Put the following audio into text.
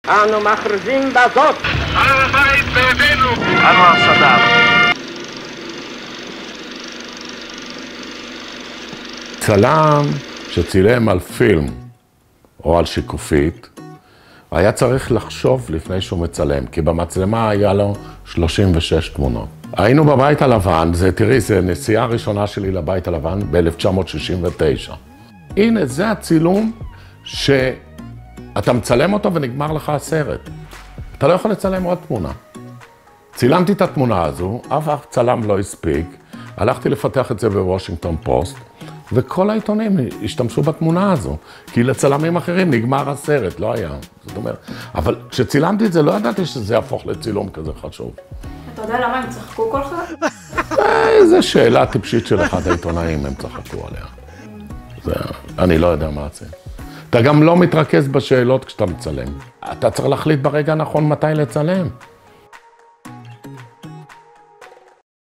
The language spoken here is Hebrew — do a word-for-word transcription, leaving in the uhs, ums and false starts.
אנו מכריזים בזאת. הר הבית בידינו. אנואר סאדאת. צלם שצילם על פילם או על שיקופית, היה צריך לחשוב לפני שהוא מצלם, כי במצלמה היה לו שלושים ושש תמונות. היינו בבית הלבן, זה, תראי, זה נסיעה הראשונה שלי לבית הלבן ב-אלף תשע מאות שישים ותשע. הנה, זה הצילום שאתה מצלם אותו ונגמר לך הסרט. אתה לא יכול לצלם עוד תמונה. צילמתי את התמונה הזו, אף אף צלם לא הספיק, הלכתי לפתח את זה בוושינגטון פוסט, וכל העיתונים השתמשו בתמונה הזו, כי לצלמים אחרים נגמר הסרט, לא היה. זאת אומרת, אבל כשצילמתי את זה, לא ידעתי שזה יהפוך לצילום כזה חשוב. אתה יודע למה הם צחקו כל כך? זו שאלה טיפשית של אחד העיתונאים, הם צחקו עליה. זה, אני לא יודע מה זה. אתה גם לא מתרכז בשאלות כשאתה מצלם. אתה צריך להחליט ברגע הנכון מתי לצלם.